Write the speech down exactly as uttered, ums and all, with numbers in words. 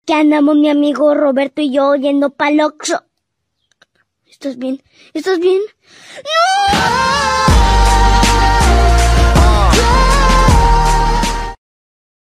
que andamos mi amigo Roberto y yo yendo pa'l Oxxo. ¿Estás bien? ¿Estás bien? ¡No!